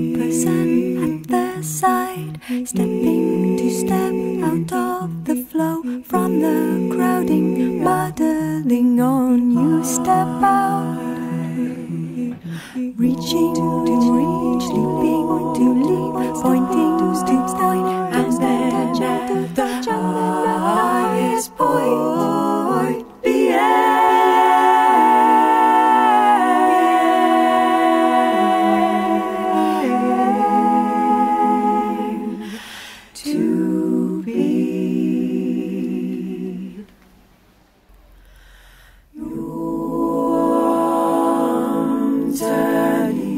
person at the side, stepping to step out of the flow from the crowding, muddling on. You step out, reaching to reach, leaping to leap, pointing to point, and then at the highest point, the end. To be your journey.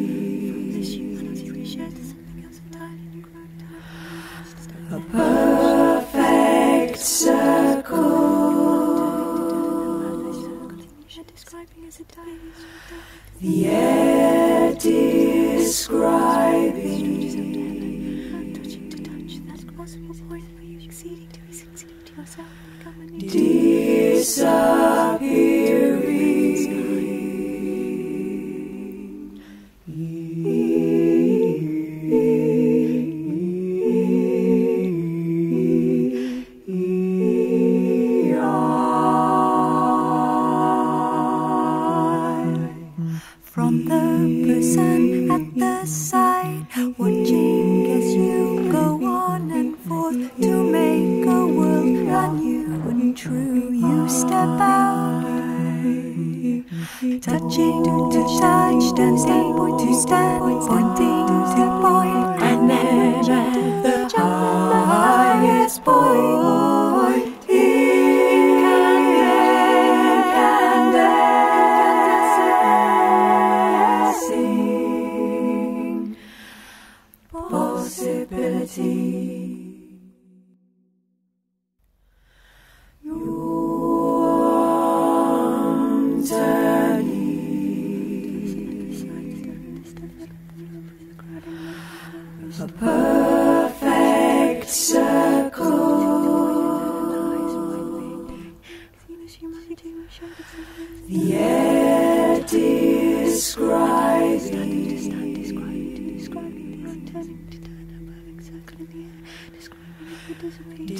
A perfect circle. The air describing from the person at the side, watching as you go on and forth to make a world run you and true. You step out, touching to touch, dancing to stand, pointing to point, and then at the highest point, incandescing possibility. A perfect circle. The air describing